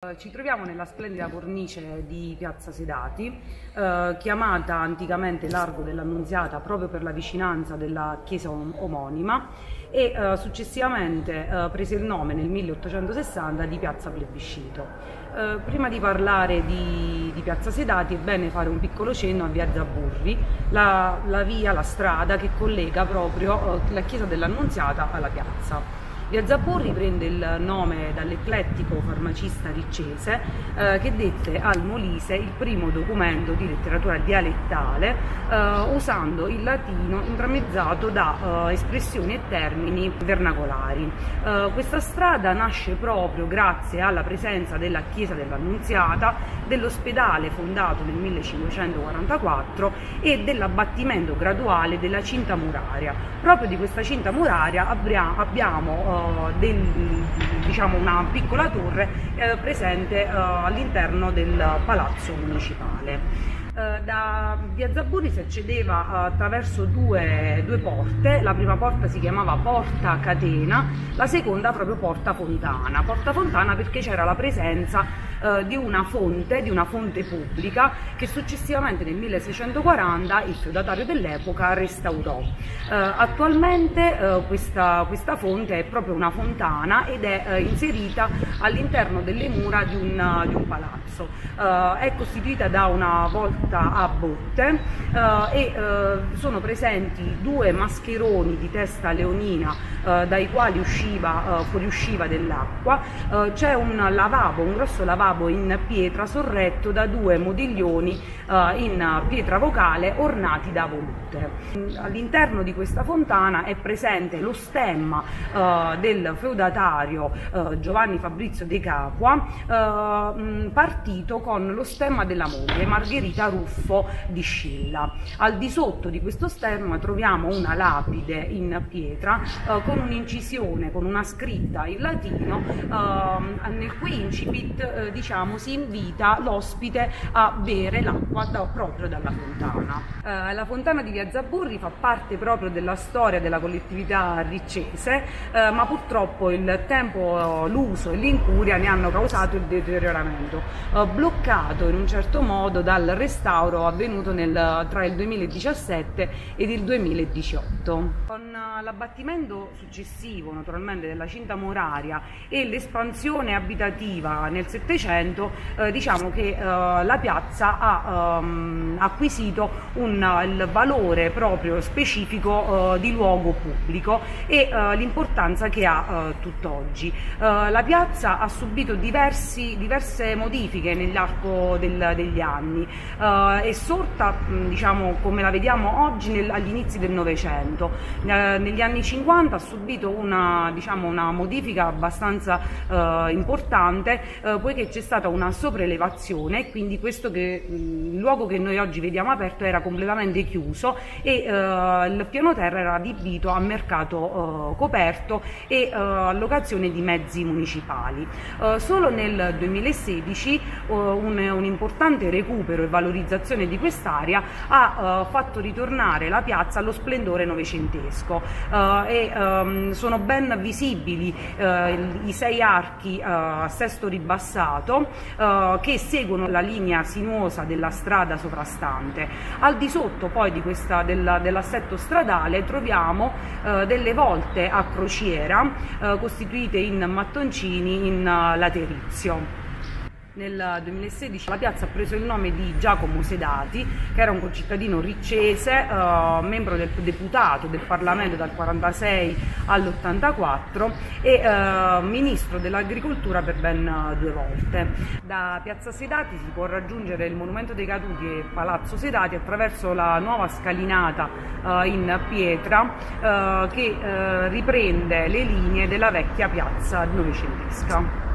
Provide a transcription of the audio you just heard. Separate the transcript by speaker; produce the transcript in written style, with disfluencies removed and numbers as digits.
Speaker 1: Ci troviamo nella splendida cornice di Piazza Sedati, chiamata anticamente Largo dell'Annunziata proprio per la vicinanza della chiesa omonima e successivamente prese il nome nel 1860 di Piazza Plebiscito. Prima di parlare di Piazza Sedati è bene fare un piccolo cenno a Via Zaburri, la strada che collega proprio la chiesa dell'Annunziata alla piazza. Via Zaburri prende il nome dall'eclettico farmacista riccese che dette al Molise il primo documento di letteratura dialettale usando il latino intramezzato da espressioni e termini vernacolari. Questa strada nasce proprio grazie alla presenza della chiesa dell'Annunziata, dell'ospedale fondato nel 1544 e dell'abbattimento graduale della cinta muraria. Proprio di questa cinta muraria abbiamo una piccola torre presente all'interno del palazzo municipale. Da Via Zaburri si accedeva attraverso due porte. La prima porta si chiamava Porta Catena, la seconda proprio Porta Fontana. Porta Fontana perché c'era la presenza di una fonte pubblica che successivamente nel 1640 il feudatario dell'epoca restaurò. Attualmente questa fonte è proprio una fontana ed è inserita all'interno delle mura di un palazzo. È costituita da una volta a botte e sono presenti due mascheroni di testa leonina dai quali fuoriusciva dell'acqua. C'è un grosso lavabo in pietra sorretto da due modiglioni in pietra vocale ornati da volute. All'interno di questa fontana è presente lo stemma del feudatario Giovanni Fabrizio De Capua, partito con lo stemma della moglie Margherita Ruffo di Scilla. Al di sotto di questo stemma troviamo una lapide in pietra con un'incisione, con una scritta in latino nel cui incipit si invita l'ospite a bere l'acqua proprio dalla fontana. La fontana di Via Zaburri fa parte proprio della storia della collettività riccese, ma purtroppo il tempo, l'uso e l'incuria ne hanno causato il deterioramento, bloccato in un certo modo dal restauro avvenuto tra il 2017 ed il 2018. Con l'abbattimento successivo naturalmente della cinta muraria e l'espansione abitativa nel Settecento, diciamo che la piazza ha acquisito il valore proprio specifico di luogo pubblico e l'importanza che ha tutt'oggi. La piazza ha subito diverse modifiche nell'arco degli anni. È sorta, come la vediamo oggi, agli inizi del Novecento. Negli anni 50 ha subito una modifica abbastanza importante, poiché c'è stata una sopraelevazione e quindi il luogo che noi oggi vediamo aperto era completamente chiuso e il piano terra era adibito a mercato coperto e allocazione di mezzi municipali. Solo nel 2016 un importante recupero e valorizzazione di quest'area ha fatto ritornare la piazza allo splendore novecentesco e sono ben visibili i 6 archi a sesto ribassato che seguono la linea sinuosa della strada sovrastante. Al di sotto poi dell'assetto stradale troviamo delle volte a crociera costituite in mattoncini in laterizio. Nel 2016 la piazza ha preso il nome di Giacomo Sedati, che era un concittadino riccese, membro del deputato del Parlamento dal 46 all'84 e ministro dell'agricoltura per ben 2 volte. Da Piazza Sedati si può raggiungere il Monumento dei Caduti e Palazzo Sedati attraverso la nuova scalinata in pietra che riprende le linee della vecchia piazza novecentesca.